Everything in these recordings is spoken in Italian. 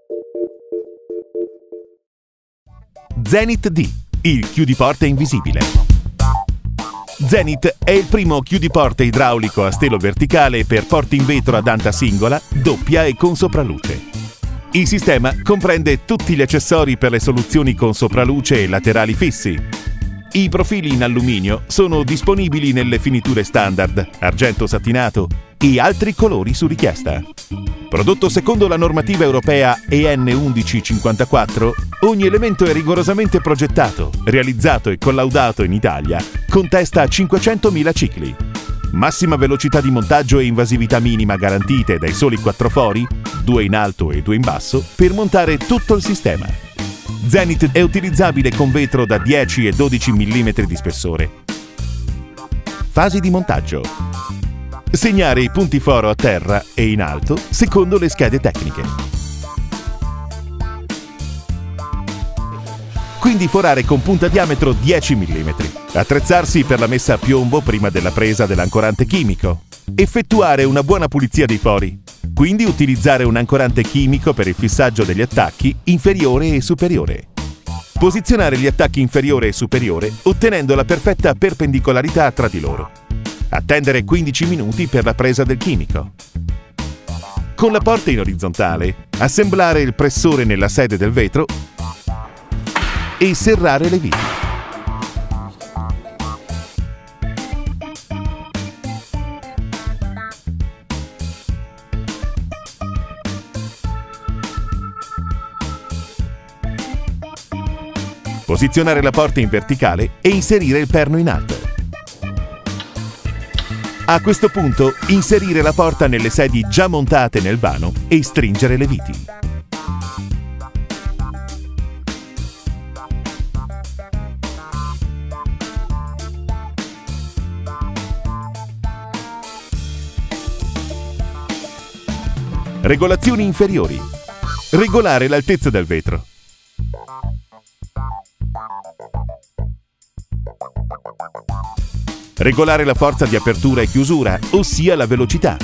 Zenith D, il chiudiporte invisibile. Zenith è il primo chiudiporte idraulico a stelo verticale per porte in vetro ad anta singola, doppia e con sopraluce. Il sistema comprende tutti gli accessori per le soluzioni con sopraluce e laterali fissi. I profili in alluminio sono disponibili nelle finiture standard, argento satinato e altri colori su richiesta. Prodotto secondo la normativa europea EN 1154, ogni elemento è rigorosamente progettato, realizzato e collaudato in Italia con testa a 500.000 cicli. Massima velocità di montaggio e invasività minima garantite dai soli 4 fori, 2 in alto e 2 in basso, per montare tutto il sistema. Zenith è utilizzabile con vetro da 10 e 12 mm di spessore. Fasi di montaggio. Segnare i punti foro a terra e in alto secondo le schede tecniche. Quindi forare con punta diametro 10 mm. Attrezzarsi per la messa a piombo prima della presa dell'ancorante chimico. Effettuare una buona pulizia dei fori. Quindi utilizzare un ancorante chimico per il fissaggio degli attacchi inferiore e superiore. Posizionare gli attacchi inferiore e superiore ottenendo la perfetta perpendicolarità tra di loro. Attendere 15 minuti per la presa del chimico. Con la porta in orizzontale, assemblare il pressore nella sede del vetro e serrare le viti. Posizionare la porta in verticale e inserire il perno in alto. A questo punto, inserire la porta nelle sedi già montate nel vano e stringere le viti. Regolazioni inferiori. Regolare l'altezza del vetro. Regolare la forza di apertura e chiusura, ossia la velocità.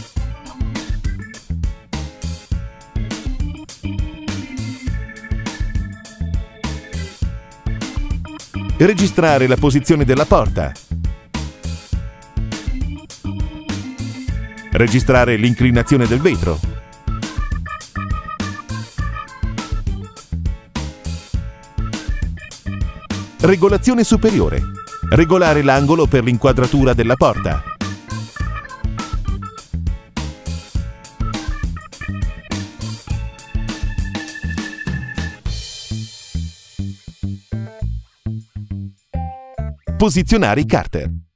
Registrare la posizione della porta. Registrare l'inclinazione del vetro. Regolazione superiore. Regolare l'angolo per l'inquadratura della porta. Posizionare i carter.